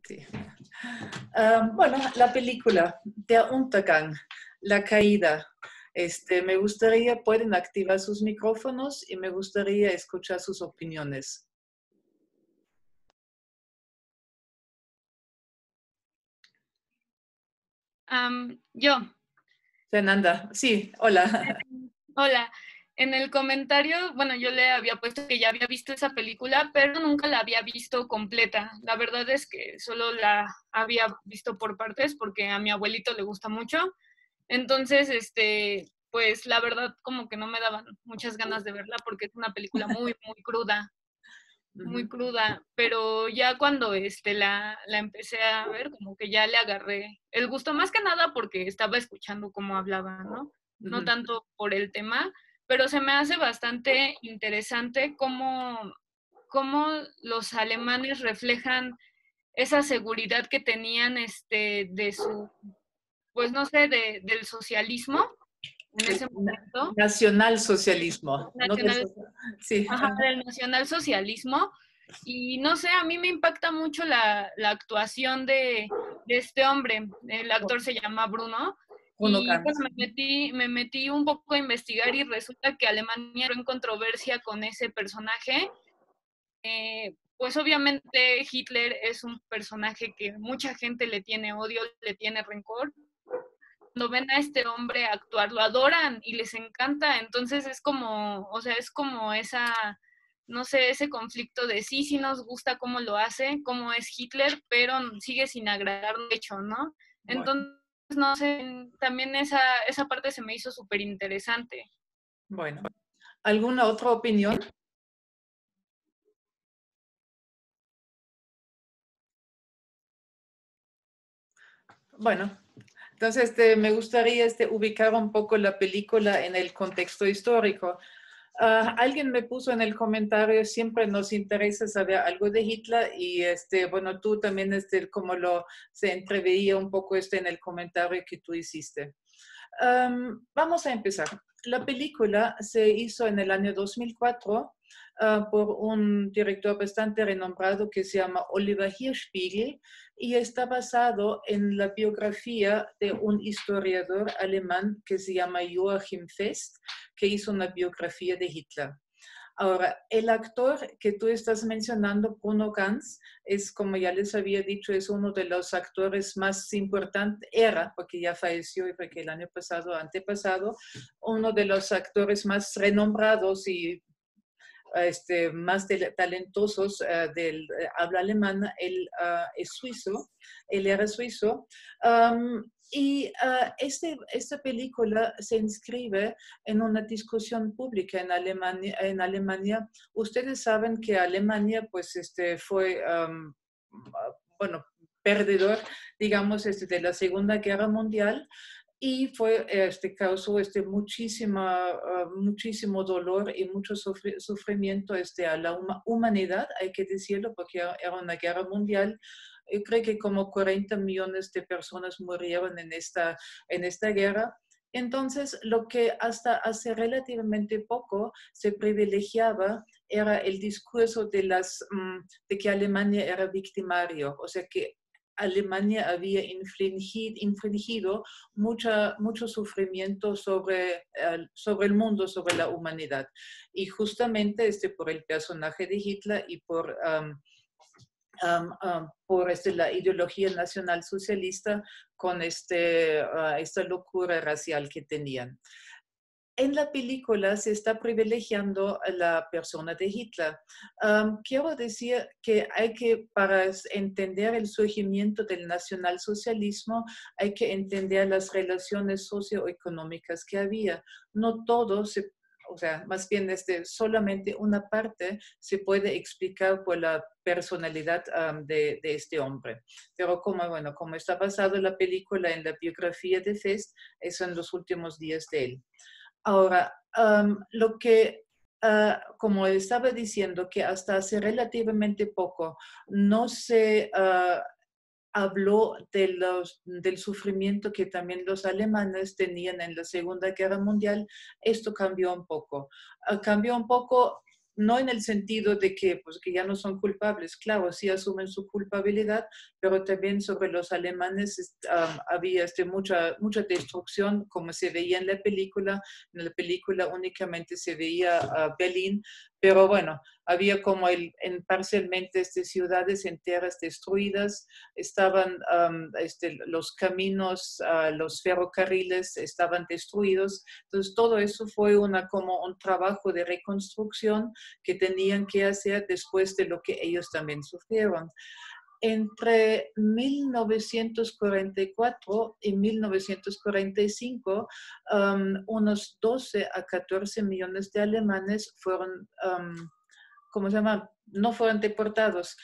Sí. Bueno, la película Der Untergang, La Caída. Me gustaría, pueden activar sus micrófonos y me gustaría escuchar sus opiniones. Yo. Fernanda, sí, hola. Hola. En el comentario, bueno, yo le había puesto que ya había visto esa película, pero nunca la había visto completa. La verdad es que solo la había visto por partes porque a mi abuelito le gusta mucho. Entonces, pues la verdad como que no me daban muchas ganas de verla porque es una película muy cruda, pero ya cuando la empecé a ver, como que ya le agarré el gusto, más que nada porque estaba escuchando cómo hablaba, ¿no? No tanto por el tema, pero se me hace bastante interesante cómo los alemanes reflejan esa seguridad que tenían de su, pues no sé, del socialismo en ese momento. Nacionalsocialismo, no del Nacional, sí. ajá, del nacionalsocialismo. Y no sé, a mí me impacta mucho la actuación de este hombre. El actor se llama Bruno. Bruno Y Ganz. bueno, me metí un poco a investigar y resulta que Alemania entró en controversia con ese personaje. Pues obviamente Hitler es un personaje que mucha gente le tiene odio, le tiene rencor. Cuando ven a este hombre actuar, lo adoran y les encanta. Entonces es como, o sea, es como esa, no sé, ese conflicto de sí nos gusta cómo lo hace, cómo es Hitler, pero sigue sin agradar lo hecho, ¿no? Bueno, Entonces, no sé, también esa parte se me hizo súper interesante. bueno. ¿Alguna otra opinión? Bueno, entonces me gustaría ubicar un poco la película en el contexto histórico. Alguien me puso en el comentario, siempre nos interesa saber algo de Hitler y bueno, tú también como se entreveía un poco en el comentario que tú hiciste. Vamos a empezar. La película se hizo en el año 2004 por un director bastante renombrado que se llama Oliver Hirschbiegel y está basado en la biografía de un historiador alemán que se llama Joachim Fest, que hizo una biografía de Hitler. Ahora, el actor que tú estás mencionando, Bruno Ganz, es, como ya les había dicho, es uno de los actores más importantes, era, porque ya falleció y porque el año pasado, antepasado, uno de los actores más renombrados y más talentosos del habla alemana. Él es suizo, él era suizo. Esta película se inscribe en una discusión pública en Alemania. En Alemania. Ustedes saben que Alemania pues, fue, bueno, perdedor, digamos, de la Segunda Guerra Mundial y causó muchísimo dolor y mucho sufrimiento a la humanidad, hay que decirlo, porque era una guerra mundial. Yo creo que como 40 millones de personas murieron en esta guerra. Entonces, lo que hasta hace relativamente poco se privilegiaba era el discurso de que Alemania era victimario, o sea que Alemania había infringido mucho sufrimiento sobre el mundo, sobre la humanidad. Y justamente por el personaje de Hitler y por la ideología nacional socialista con esta locura racial que tenían. En la película se está privilegiando a la persona de Hitler. Quiero decir que para entender el surgimiento del nacionalsocialismo, hay que entender las relaciones socioeconómicas que había. No todo o sea, más bien solamente una parte se puede explicar por la personalidad de este hombre. Pero como está basado la película en la biografía de Fest, eso en los últimos días de él. Ahora, como estaba diciendo, que hasta hace relativamente poco no se habló del sufrimiento que también los alemanes tenían en la Segunda Guerra Mundial. Esto cambió un poco. Cambió un poco no en el sentido de que, pues, que ya no son culpables, claro, sí asumen su culpabilidad, pero también sobre los alemanes había mucha destrucción, como se veía en la película. En la película únicamente se veía Berlín, pero bueno, había como parcialmente ciudades enteras destruidas, estaban los caminos, los ferrocarriles estaban destruidos. Entonces todo eso fue como un trabajo de reconstrucción que tenían que hacer después de lo que ellos también sufrieron. Entre 1944 y 1945, unos 12 a 14 millones de alemanes fueron, ¿cómo se llama? No fueron deportados,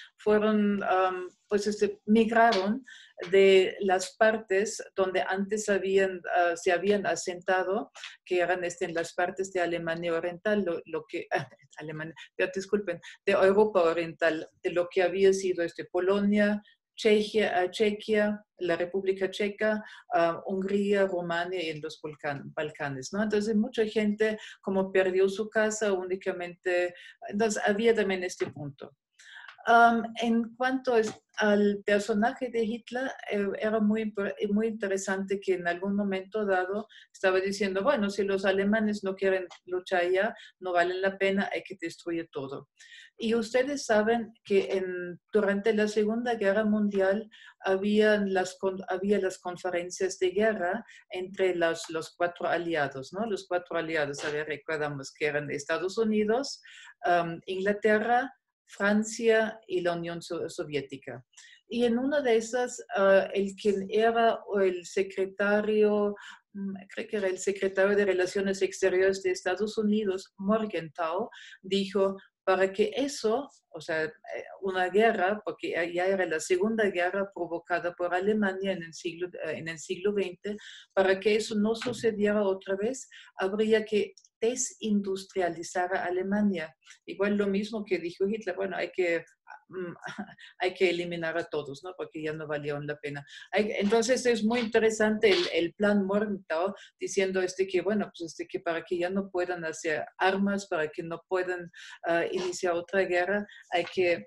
migraron de las partes donde antes se habían asentado, que eran en las partes de Alemania Oriental, disculpen, de Europa Oriental, de lo que había sido Polonia, Chequia, la República Checa, Hungría, Rumania y en los Balcanes, ¿no? Entonces mucha gente como perdió su casa únicamente, entonces había también este punto. En cuanto al personaje de Hitler, era muy interesante que en algún momento dado estaba diciendo, bueno, si los alemanes no quieren luchar ya, no vale la pena, hay que destruir todo. Y ustedes saben que durante la Segunda Guerra Mundial había las conferencias de guerra entre los 4 aliados, ¿no? Los 4 aliados, a ver, recordamos que eran Estados Unidos, Inglaterra, Francia y la Unión Soviética. Y en una de esas, quien era el secretario, creo que era el secretario de Relaciones Exteriores de Estados Unidos, Morgenthau, dijo, para que eso, o sea, una guerra, porque ya era la segunda guerra provocada por Alemania en el siglo XX, para que eso no sucediera otra vez, habría que desindustrializar a Alemania. Igual lo mismo que dijo Hitler, bueno, hay que eliminar a todos, ¿no? Porque ya no valieron la pena. Entonces es muy interesante el plan Morgenthau diciendo que, bueno, pues que para que ya no puedan hacer armas, para que no puedan iniciar otra guerra, hay que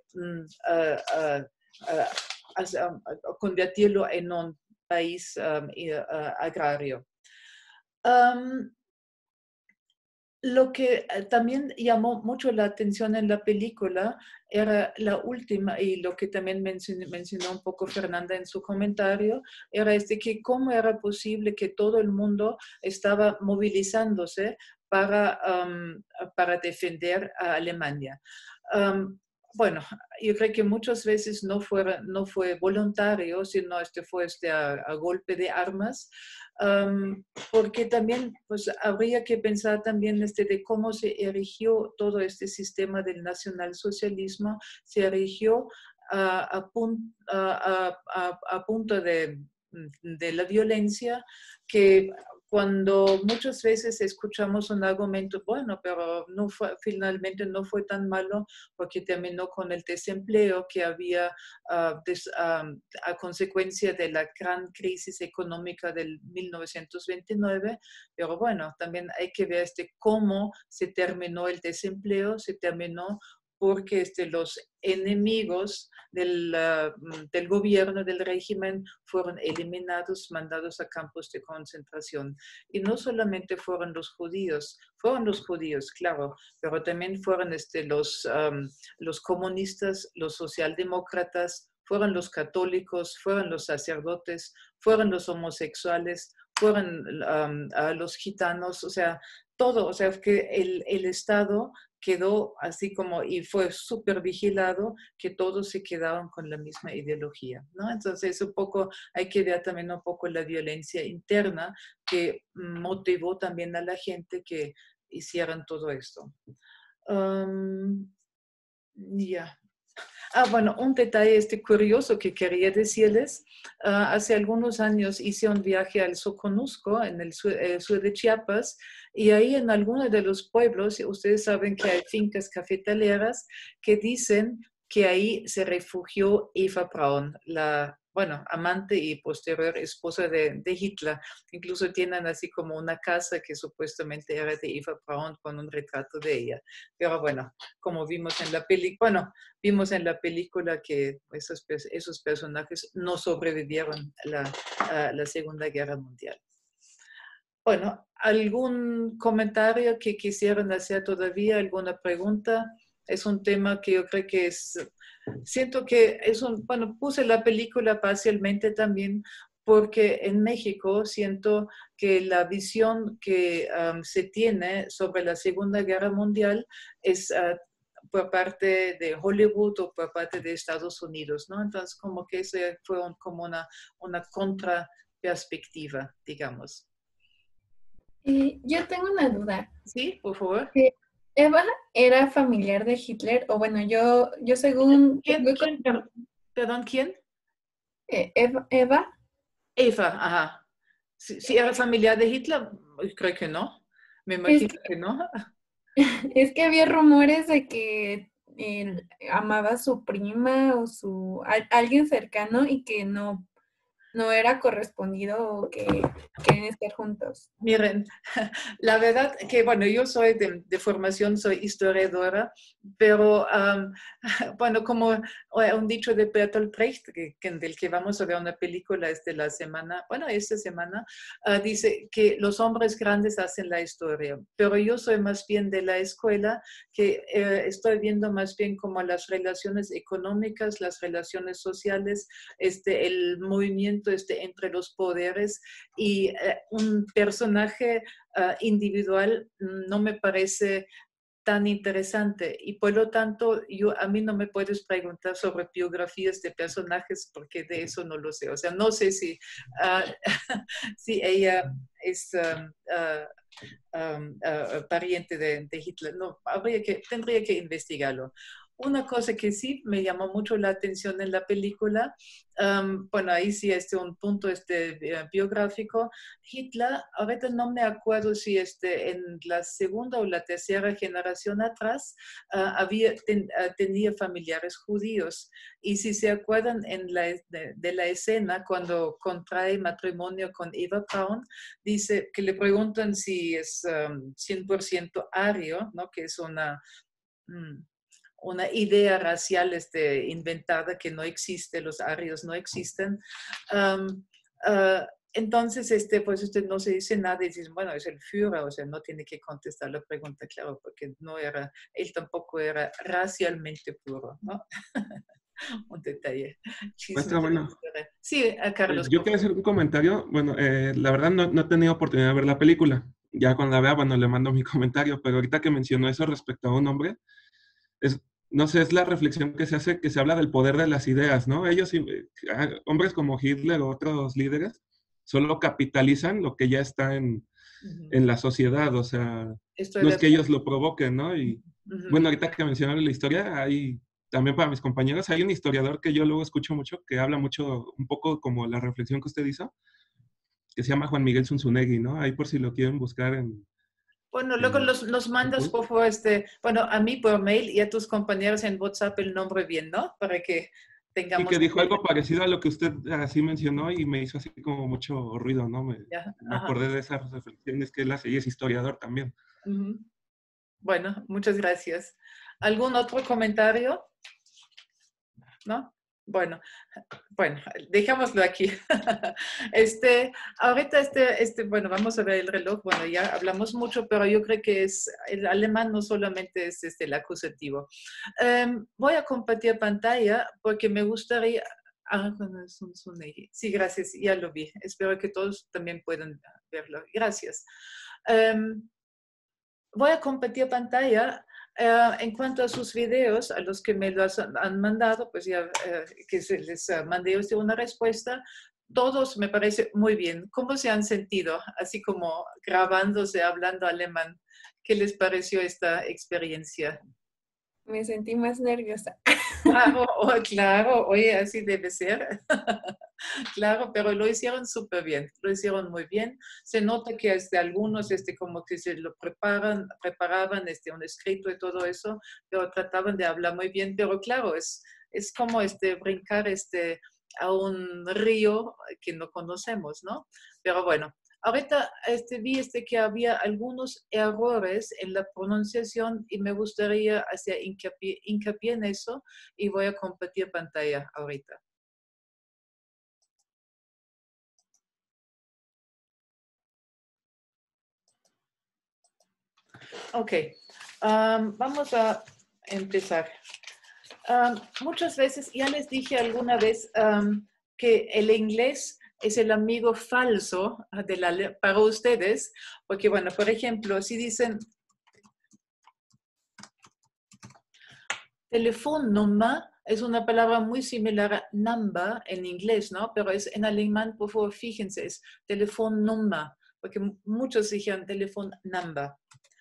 convertirlo en un país agrario. Lo que también llamó mucho la atención en la película era la última, y lo que también mencionó un poco Fernanda en su comentario, era que cómo era posible que todo el mundo estaba movilizándose para defender a Alemania. Bueno, yo creo que muchas veces no fue voluntario, sino fue a golpe de armas. Porque también pues, habría que pensar también de cómo se erigió todo este sistema del nacionalsocialismo, se erigió a punto de la violencia, que cuando muchas veces escuchamos un argumento, bueno, pero finalmente no fue tan malo porque terminó con el desempleo que había a consecuencia de la gran crisis económica del 1929, pero bueno, también hay que ver cómo se terminó el desempleo, se terminó porque los enemigos del gobierno, del régimen, fueron eliminados, mandados a campos de concentración. Y no solamente fueron los judíos, claro, pero también fueron los comunistas, los socialdemócratas, fueron los católicos, fueron los sacerdotes, fueron los homosexuales, fueron los gitanos, o sea, todo, o sea, que el Estado quedó así como, y fue súper vigilado, que todos se quedaron con la misma ideología, ¿no? Entonces, un poco, hay que ver también un poco la violencia interna que motivó también a la gente que hicieran todo esto. Ya. Bueno, un detalle curioso que quería decirles. Hace algunos años hice un viaje al Soconusco, en el sur de Chiapas, y ahí en algunos de los pueblos, ustedes saben que hay fincas cafetaleras que dicen que ahí se refugió Eva Braun, la bueno, amante y posterior esposa de Hitler. Incluso tienen así como una casa que supuestamente era de Eva Braun con un retrato de ella. Pero bueno, como vimos en la película que esos personajes no sobrevivieron a la Segunda Guerra Mundial. Bueno, ¿algún comentario que quisieran hacer todavía? ¿Alguna pregunta? Es un tema que yo creo que siento que bueno, puse la película parcialmente también porque en México siento que la visión que se tiene sobre la Segunda Guerra Mundial es por parte de Hollywood o por parte de Estados Unidos, ¿no? Entonces, como que ese fue como una contraperspectiva, digamos. Yo tengo una duda. Sí, por favor. ¿Eva era familiar de Hitler? O bueno, yo según... Perdón, ¿quién? Eva. Eva, ajá. ¿Sí era familiar de Hitler? Creo que no. Me imagino que no. Es que había rumores de que él amaba a su prima o alguien cercano y que no era correspondido o que quieren estar juntos. Miren, la verdad que, bueno, yo soy de formación, soy historiadora, pero, bueno, como un dicho de Bertolt Brecht, del que vamos a ver una película esta semana, dice que los hombres grandes hacen la historia, pero yo soy más bien de la escuela que estoy viendo más bien como las relaciones económicas, las relaciones sociales, el movimiento entre los poderes y un personaje individual no me parece tan interesante y por lo tanto a mí no me puedes preguntar sobre biografías de personajes porque de eso no lo sé. O sea, no sé si, si ella es pariente de Hitler. No, tendría que investigarlo. Una cosa que sí me llamó mucho la atención en la película, bueno, ahí sí un punto biográfico. Hitler, ahorita no me acuerdo si en la segunda o la tercera generación atrás tenía familiares judíos. Y si se acuerdan de la escena cuando contrae matrimonio con Eva Braun, dice que le preguntan si es 100% ario, ¿no? Que es una idea racial inventada que no existe, los arios no existen. Entonces, pues usted no se dice nada y dice, bueno, es el Führer, o sea, no tiene que contestar la pregunta, claro, porque él tampoco era racialmente puro, ¿no? Un detalle. Está bueno. Sí, Carlos. Yo quiero hacer un comentario. Bueno, la verdad no he tenido oportunidad de ver la película. Ya cuando la vea, bueno, le mando mi comentario, pero ahorita que mencionó eso respecto a un hombre, no sé, es la reflexión que se hace, que se habla del poder de las ideas, ¿no? Ellos, hombres como Hitler o otros líderes, solo capitalizan lo que ya está en la sociedad, o sea, no es que ellos lo provoquen, ¿no? Y bueno, ahorita que mencionaron la historia, también para mis compañeros, hay un historiador que yo luego escucho mucho, que habla mucho, un poco como la reflexión que usted hizo, que se llama Juan Miguel Zunzunegui, ¿no? Ahí por si lo quieren buscar en... Bueno, luego nos mandas, por favor, bueno, a mí por mail y a tus compañeros en WhatsApp el nombre bien, ¿no? Para que tengamos... Y que dijo algo parecido a lo que usted así mencionó y me hizo así como mucho ruido, ¿no? Me acordé de esas reflexiones que él hace y es historiador también. Bueno, muchas gracias. ¿Algún otro comentario? ¿No? Bueno, dejémoslo aquí. Ahorita bueno, vamos a ver el reloj. Bueno, ya hablamos mucho, pero yo creo que el alemán no solamente es el acusativo. Voy a compartir pantalla porque me gustaría... Sí, gracias, ya lo vi. Espero que todos también puedan verlo. Gracias. Voy a compartir pantalla. En cuanto a sus videos, a los que me los han mandado, pues ya que se les mandé una respuesta, todos me parece muy bien. ¿Cómo se han sentido? Así como grabándose, hablando alemán. ¿Qué les pareció esta experiencia? Me sentí más nerviosa. Claro, oye, así debe ser. Claro, pero lo hicieron súper bien, lo hicieron muy bien. Se nota que algunos como que se lo preparaban un escrito y todo eso, pero trataban de hablar muy bien. Pero claro, es como brincar a un río que no conocemos, ¿no? Pero bueno, ahorita vi que había algunos errores en la pronunciación y me gustaría hacer hincapié en eso y voy a compartir pantalla ahorita. Ok, vamos a empezar. Muchas veces, ya les dije alguna vez que el inglés es el amigo falso para ustedes, porque bueno, por ejemplo, si dicen Telefonnummer, es una palabra muy similar a number en inglés, ¿no? Pero es en alemán, por favor, fíjense, es Telefonnummer, porque muchos dijeron Telefonnummer.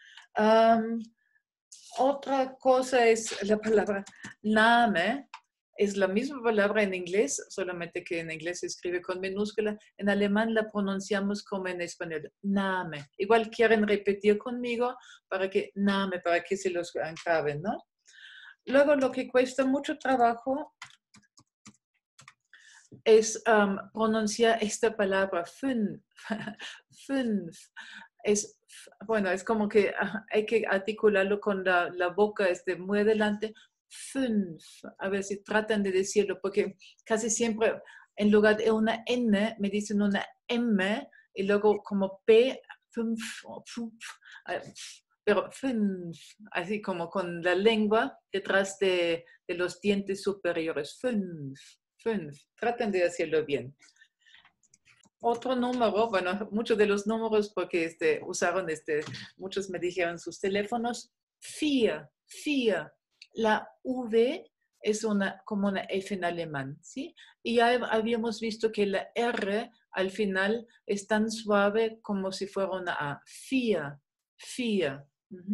Otra cosa es la palabra Name. Es la misma palabra en inglés, solamente que en inglés se escribe con minúscula. En alemán la pronunciamos como en español, Name. Igual quieren repetir conmigo para que se los graben, ¿no? Luego lo que cuesta mucho trabajo es pronunciar esta palabra, fünf. Bueno, es como que hay que articularlo con la boca muy adelante. Fünf. A ver si tratan de decirlo, porque casi siempre en lugar de una N me dicen una M y luego como P, fünf, pero fünf, así como con la lengua detrás de los dientes superiores. Fünf. Traten de hacerlo bien. Otro número, bueno, muchos de los números porque usaron, muchos me dijeron sus teléfonos, 4. La V es como una F en alemán, ¿sí? Y ya habíamos visto que la R al final es tan suave como si fuera una A. 4.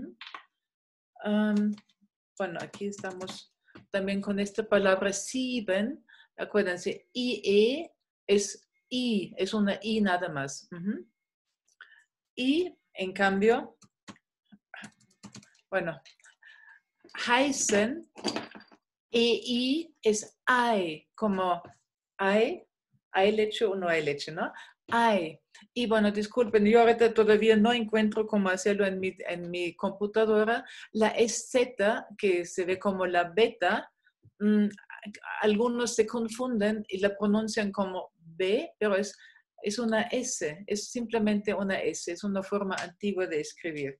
Bueno, aquí estamos también con esta palabra 7. Acuérdense, IE es I, es una I nada más. Y, en cambio, bueno, heißen, EI es I, como hay leche o no hay leche, ¿no? Hay. Y bueno, disculpen, yo ahorita todavía no encuentro cómo hacerlo en mi computadora. La SZ, que se ve como la beta, algunos se confunden y la pronuncian como B, pero es una S, es simplemente una S, es una forma antigua de escribir.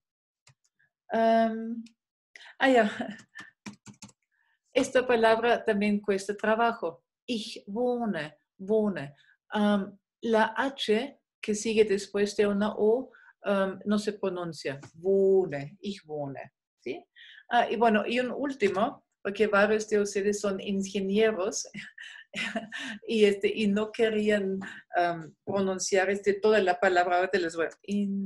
Ya. Esta palabra también cuesta trabajo. Ich wohne. La H que sigue después de una O no se pronuncia. Wohne, ich wohne. ¿Sí? Y bueno, y un último, porque varios de ustedes son ingenieros y no querían pronunciar toda la palabra. Ahora les voy a...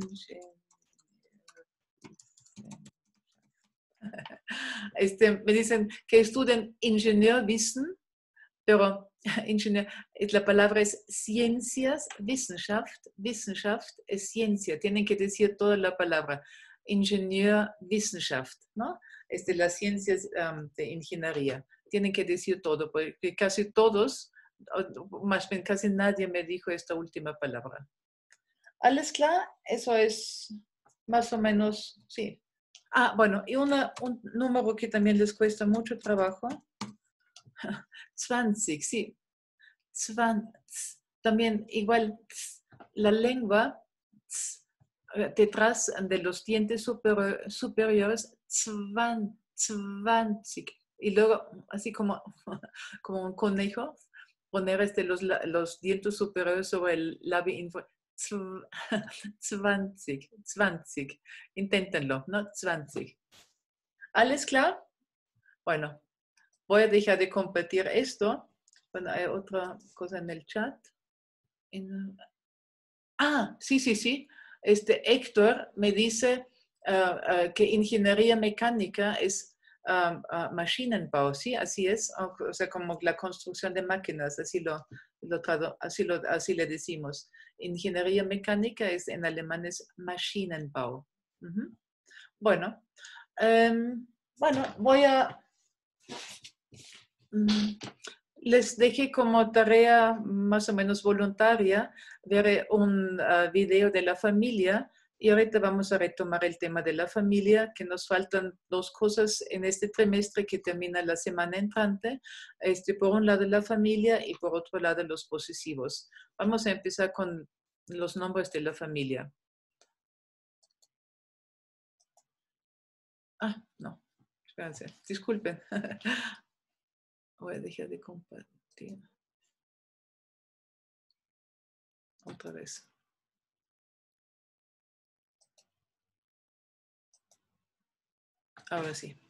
me dicen que estudian Ingenieurwissen, pero la palabra es ciencias, Wissenschaft es ciencia, tienen que decir toda la palabra, Ingenieurwissenschaft, ¿no? Las ciencias de ingeniería, tienen que decir todo, porque casi todos, más bien casi nadie me dijo esta última palabra. ¿Alles klar? Eso es más o menos, sí. Bueno, y un número que también les cuesta mucho trabajo. 20, sí. 20. También igual la lengua detrás de los dientes superiores. 20. Y luego, así como un conejo, poner los dientes superiores sobre el labio inferior. 20. Inténtenlo, ¿no? 20. ¿Alles klar? Bueno, voy a dejar de compartir esto. Bueno, hay otra cosa en el chat. Sí. Héctor me dice que ingeniería mecánica es Maschinenbau, ¿sí? Así es. O sea, como la construcción de máquinas, así le decimos. Ingeniería mecánica en alemán es Maschinenbau. Bueno, voy a... Les dejé como tarea más o menos voluntaria ver un video de la familia y ahorita vamos a retomar el tema de la familia, que nos faltan 2 cosas en este trimestre que termina la semana entrante. Por un lado la familia y por otro lado los posesivos. Vamos a empezar con los nombres de la familia. Ah, no, espérense, disculpen. Voy a dejar de compartir. Otra vez. Ahora sí.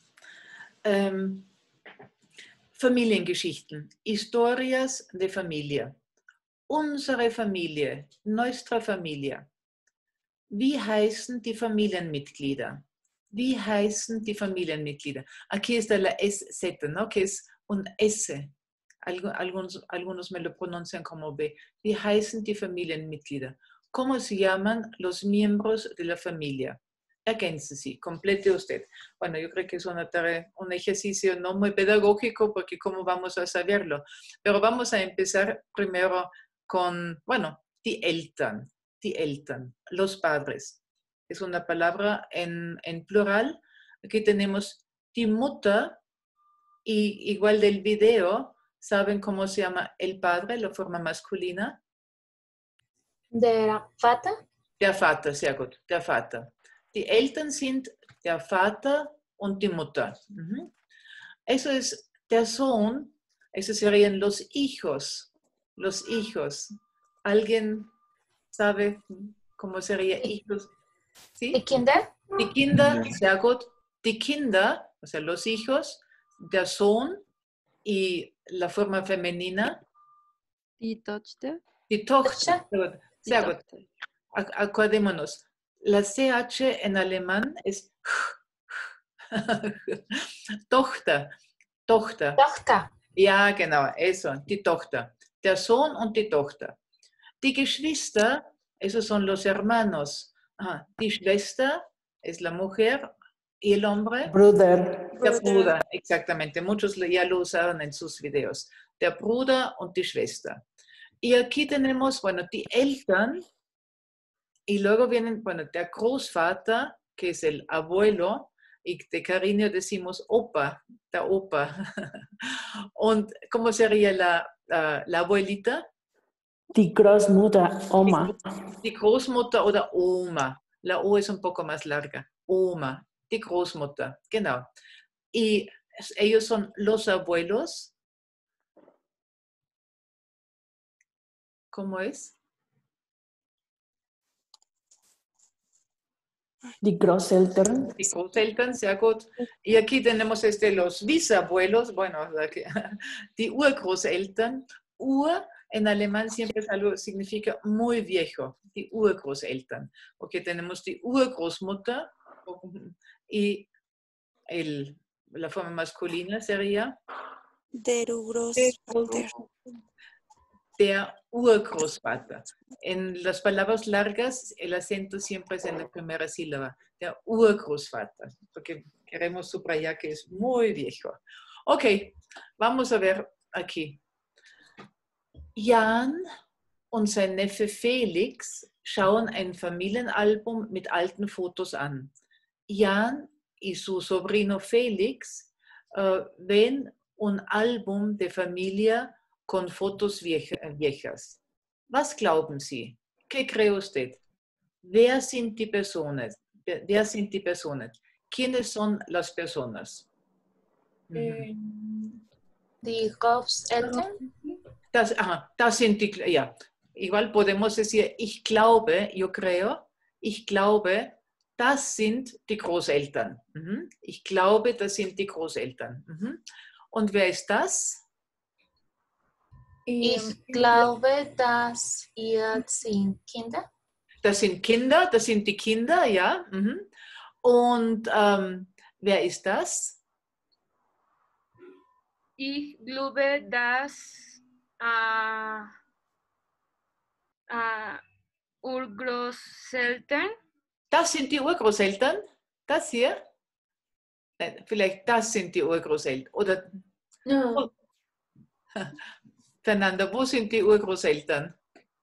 Familiengeschichten, Historias de Familie. Unsere Familie, nuestra Familie. Wie heißen die Familienmitglieder? Wie heißen die Familienmitglieder? Aquí está la SZ, ¿no? Que es un S. Algunos me lo pronuncian como B. Wie heißen die Familienmitglieder? ¿Cómo se llaman los miembros de la familia? Ergänzen Sie, complete usted. Bueno, yo creo que es una tarea, un ejercicio no muy pedagógico porque cómo vamos a saberlo. Pero vamos a empezar primero con, bueno, die Eltern, los padres. Es una palabra en plural. Aquí tenemos die Mutter y igual del video, ¿saben cómo se llama el padre, la forma masculina? Der Vater? Der Vater, sehr gut, der Vater. Die Eltern sind der Vater und die Mutter. Eso es der Sohn, eso serían los hijos. Los hijos. ¿Alguien sabe cómo sería hijos? ¿Sí? Die Kinder? Die Kinder, sehr gut. Die Kinder, o sea, los hijos, der Sohn y la forma femenina. Die Tochter. Die Tochter. Sehr gut. Acordémonos. La CH en alemán es Tochter. Tochter. Tochter. Ja, genau, eso, die Tochter. Der Sohn und die Tochter. Die Geschwister, esos son los hermanos. Die Schwester es la mujer y el hombre. Bruder. Der Bruder, exactamente. Muchos ya lo usaron en sus videos. Der Bruder und die Schwester. Y aquí tenemos, bueno, die Eltern. Y luego vienen, bueno, der Großvater, que es el abuelo, y de cariño decimos Opa, der Opa. Und ¿cómo sería la abuelita? Die Großmutter, Oma. Die Großmutter oder Oma. La O es un poco más larga. Oma, die Großmutter, genau. Y ellos son los abuelos. ¿Cómo es? Die Großeltern. Die Großeltern, sehr gut. Y aquí tenemos los bisabuelos, bueno, die Urgroßeltern. Ur en alemán siempre es algo, significa muy viejo, die Urgroßeltern. Porque tenemos die Urgroßmutter y la forma masculina sería Der Großvater. Der Urgroßvater. En las palabras largas, el acento siempre es en la primera sílaba. Der Urgroßvater, porque queremos subrayar que es muy viejo. Ok, vamos a ver aquí. Jan und sein Neffe Felix schauen ein Familienalbum mit alten Fotos an. Jan y su sobrino Felix ven un álbum de familia con fotos viejas. Was glauben Sie? ¿Qué cree usted? Wer sind die Personen? Wer sind die Personen? ¿Quiénes son las personas? Die Großeltern? Das sind die, ja. Igual podemos decir, ich glaube, yo creo, ich glaube, das sind die Großeltern. Ich glaube, das sind die Großeltern. Und wer ist das? Ich glaube, das sind Kinder. Das sind Kinder, das sind die Kinder, ja. Und wer ist das? Ich glaube, dass Urgroßeltern. Das sind die Urgroßeltern? Das hier? Vielleicht das sind die Urgroßeltern. Oder No. Fernanda, wo sind die Urgroßeltern?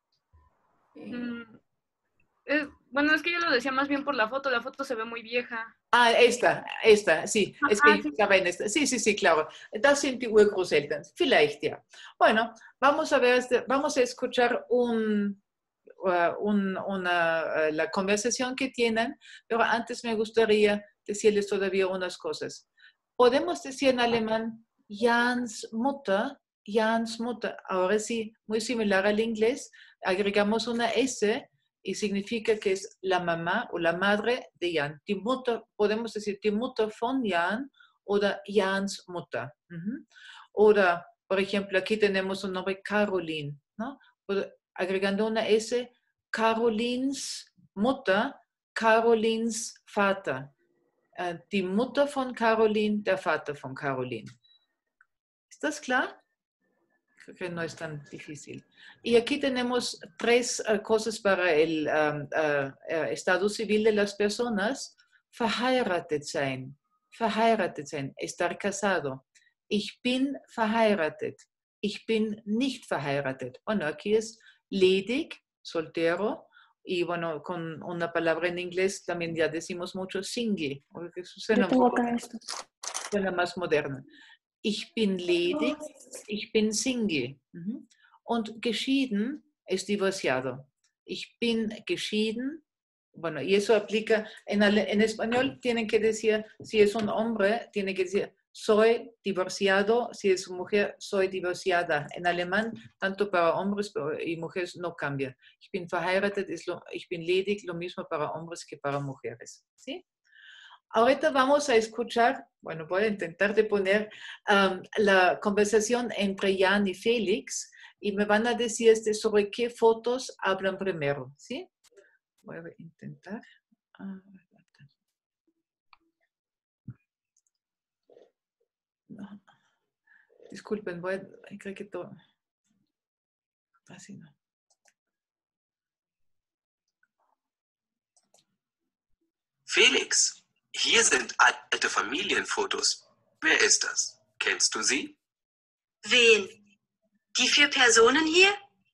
Bueno, es que yo lo decía más bien por la foto se ve muy vieja. Ah, esta, sí. Es que sí. estaba en esta. Sí, claro. Das sind die Urgroßeltern. Vielleicht, ja. Bueno, vamos a ver, vamos a escuchar la conversación que tienen, pero antes me gustaría decirles todavía unas cosas. Podemos decir en alemán Jans Mutter, ahora sí, muy similar al inglés, agregamos una S y significa que es la mamá o la madre de Jan. Die Mutter, podemos decir die Mutter von Jan oder Jans Mutter. Oder, por ejemplo, aquí tenemos un nombre Caroline, ¿no? Agregando una S, Carolins Mutter, Carolins Vater. Die Mutter von Caroline, der Vater von Caroline. ¿Ist das klar? Creo que no es tan difícil. Y aquí tenemos tres cosas para el estado civil de las personas. Verheiratet sein, estar casado. Ich bin verheiratet. Ich bin nicht verheiratet. Bueno, aquí es ledig, soltero. Y bueno, con una palabra en inglés también ya decimos mucho single. Porque suena más moderno. Ich bin ledig, ich bin Single. Und geschieden es divorciado. Ich bin geschieden. Bueno, y eso aplica, en español tienen que decir, si es un hombre, tiene que decir, soy divorciado, si es mujer, soy divorciada. En alemán, tanto para hombres y mujeres no cambia. Ich bin verheiratet, ich bin ledig, lo mismo para hombres que para mujeres. ¿Sí? Ahorita vamos a escuchar, bueno, voy a intentar de poner la conversación entre Jan y Félix y me van a decir sobre qué fotos hablan primero, ¿sí? Voy a intentar. No. Disculpen, creo que todo. Así no. Felix, hier sind alte Familienfotos. Wer ist das? Kennst du sie? Wen? Die 4 Personen hier?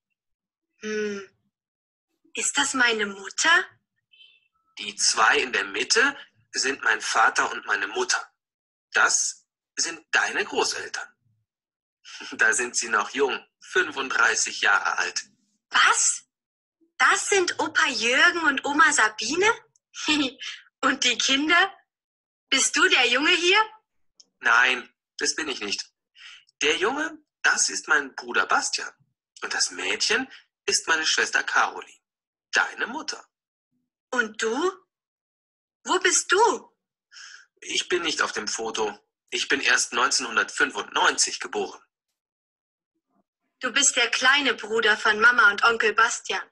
Ist das meine Mutter? Die 2 in der Mitte sind mein Vater und meine Mutter. Das sind deine Großeltern. Da sind sie noch jung, 35 Jahre alt. Was? Das sind Opa Jürgen und Oma Sabine? Und die Kinder? Bist du der Junge hier? Nein, das bin ich nicht. Der Junge, das ist mein Bruder Bastian. Und das Mädchen ist meine Schwester Caroline. Deine Mutter. Und du? Wo bist du? Ich bin nicht auf dem Foto. Ich bin erst 1995 geboren. Du bist der kleine Bruder von Mama und Onkel Bastian.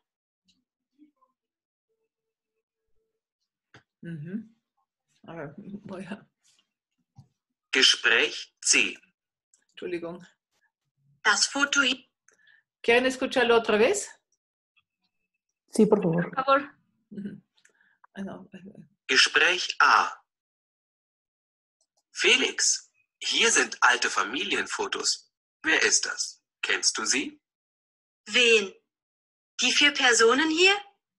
Gespräch 10. Entschuldigung. Das Foto. ¿Quieren escucharlo otra vez? Sí, por favor. Por favor. Gespräch A. Felix, hier sind alte Familienfotos. Wer ist das? Kennst du sie? Wen? Die 4 Personen hier?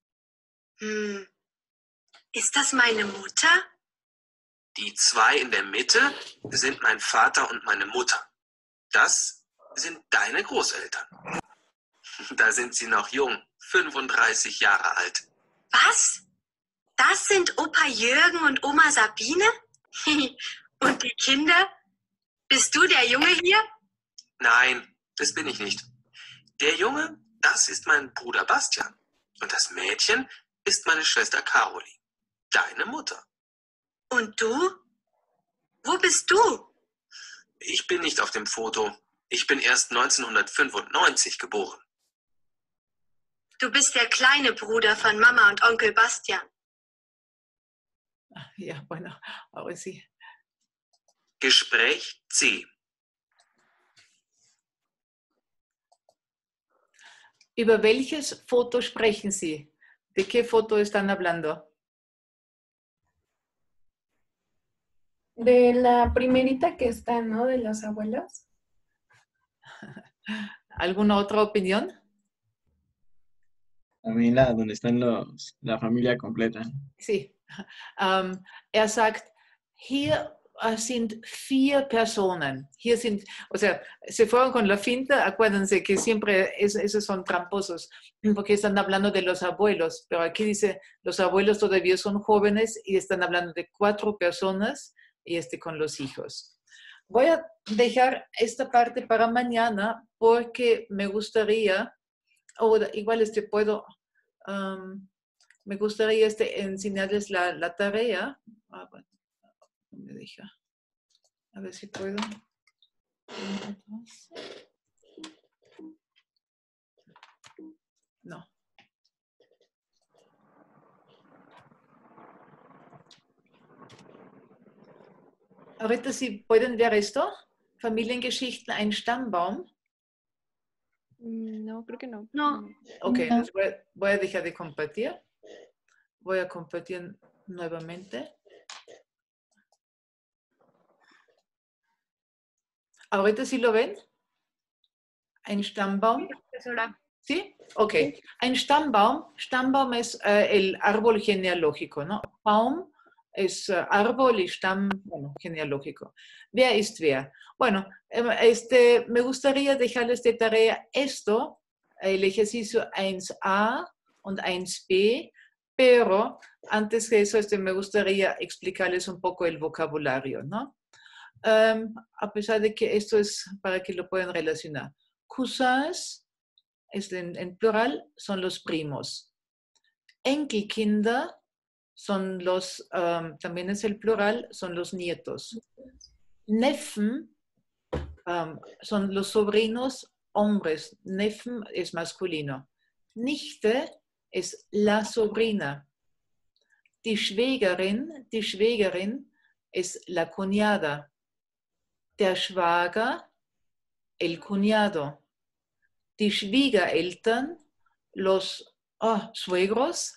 Ist das meine Mutter? Die 2 in der Mitte sind mein Vater und meine Mutter. Das sind deine Großeltern. Da sind sie noch jung, 35 Jahre alt. Was? Das sind Opa Jürgen und Oma Sabine? Und die Kinder? Bist du der Junge hier? Nein, das bin ich nicht. Der Junge, das ist mein Bruder Bastian. Und das Mädchen ist meine Schwester Caroline. Deine Mutter. Und du? Wo bist du? Ich bin nicht auf dem Foto. Ich bin erst 1995 geboren. Du bist der kleine Bruder von Mama und Onkel Bastian. Ja, bueno, ahora sí. Gespräch C. ¿Über welches Foto sprechen Sie? ¿De qué foto están hablando? De la primerita que está, ¿no? De los abuelos. ¿Alguna otra opinión? También donde están la familia completa. Sí. Sagt, hier sind 4 Personen. Hier sind, o sea, se fueron con la finta, acuérdense que siempre esos son tramposos, porque están hablando de los abuelos, pero aquí dice, los abuelos todavía son jóvenes y están hablando de 4 personas y con los hijos. Voy a dejar esta parte para mañana porque me gustaría, o igual puedo, me gustaría enseñarles la tarea. Bueno, no me deja. A ver si puedo. No. Ahorita sí pueden ver esto. Familiengeschichten, ein Stammbaum. No, creo que no. No. Ok, entonces voy a dejar de compartir. Voy a compartir nuevamente. ¿Ahorita sí lo ven? Ein Stammbaum. ¿Sí? Ok. Ein Stammbaum. Stammbaum es el árbol genealógico, ¿no? Baum es árbol y Stamm, bueno, genealógico. Wer ist wer? Bueno, me gustaría dejarles de tarea esto, el ejercicio 1a und 1b, pero antes de eso me gustaría explicarles un poco el vocabulario, ¿no? A pesar de que esto es para que lo puedan relacionar. Cousins, en plural, son los primos. Enkelkinder son los, también es el plural, son los nietos. Neffen son los sobrinos hombres. Neffen es masculino. Nichte es la sobrina. Die Schwägerin es la cuñada. Der Schwager, el cuñado. Die Schwiegereltern, los suegros.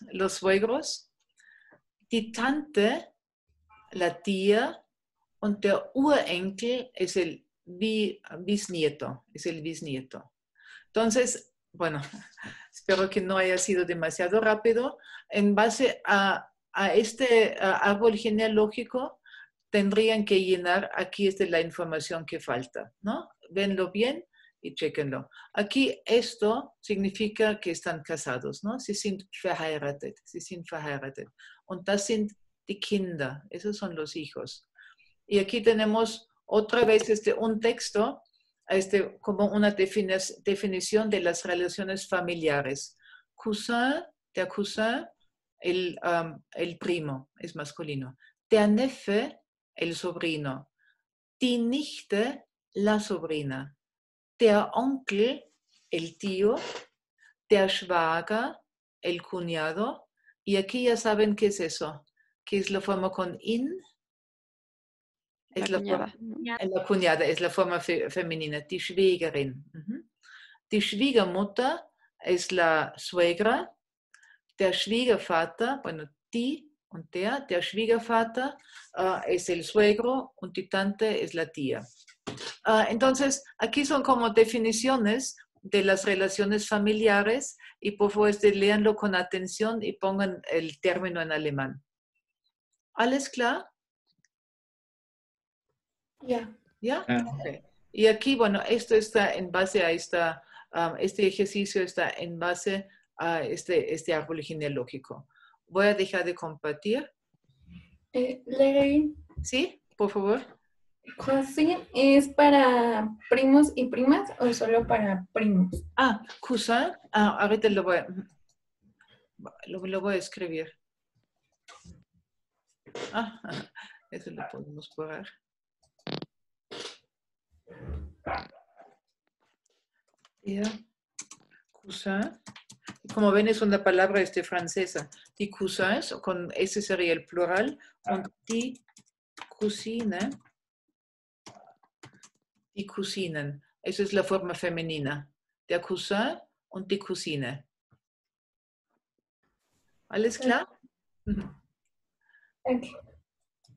Die Tante, la tía. Und der Urenkel es el bisnieto. Entonces, bueno, espero que no haya sido demasiado rápido. En base a este árbol genealógico, tendrían que llenar aquí la información que falta, ¿no? Venlo bien y chequenlo. Aquí esto significa que están casados, ¿no? Sie sind verheiratet. Und das sind die Kinder. Esos son los hijos. Y aquí tenemos otra vez un texto, como una definición de las relaciones familiares. Cousin, der Cousin, el primo, es masculino. Der Neffe, el sobrino. Die Nichte, la sobrina. Der Onkel, el tío. Der Schwager, el cuñado. Y aquí ya saben qué es eso. ¿Qué es la forma con in? Es la cuñada, es la forma femenina. Die Schwägerin. Die Schwiegermutter es la suegra. Der Schwiegervater, bueno, die und der Schwiegervater es el suegro und die Tante es la tía. Entonces, aquí son como definiciones de las relaciones familiares y por favor léanlo con atención y pongan el término en alemán. ¿Alles klar? Ya. ¿Ya? Okay. Y aquí, bueno, esto está en base a este ejercicio está en base a este árbol genealógico. Voy a dejar de compartir. Larry. ¿Sí? Por favor. ¿Cousin es para primos y primas o solo para primos? Cousin. Ahorita lo voy a escribir. Eso lo podemos borrar. Cousin. Como ven, es una palabra francesa. Die cousins, con ese sería el plural. Und die Cousine. Die Cousinen. Esa es la forma femenina. Der Cousin und die Cousine. ¿Alles klar? Okay.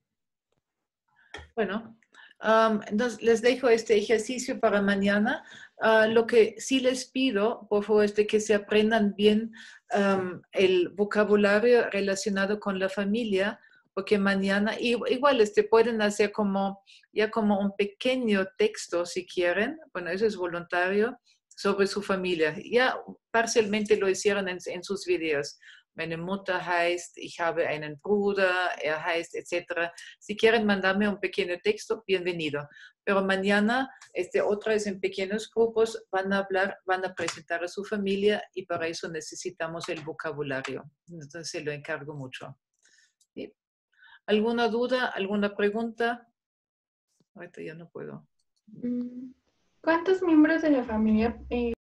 Bueno, entonces les dejo este ejercicio para mañana. Lo que sí les pido, por favor, es de que se aprendan bien el vocabulario relacionado con la familia, porque mañana, igual pueden hacer como un pequeño texto si quieren, bueno, eso es voluntario, sobre su familia. Ya parcialmente lo hicieron en sus videos. Meine Mutter heißt, ich habe einen Bruder, heißt, etc. Si quieren mandarme un pequeño texto, bienvenido. Pero mañana, otra vez en pequeños grupos, van a hablar, van a presentar a su familia y para eso necesitamos el vocabulario. Entonces, se lo encargo mucho. ¿Sí? ¿Alguna duda? ¿Alguna pregunta? Ahorita ya no puedo. ¿Cuántos miembros de la familia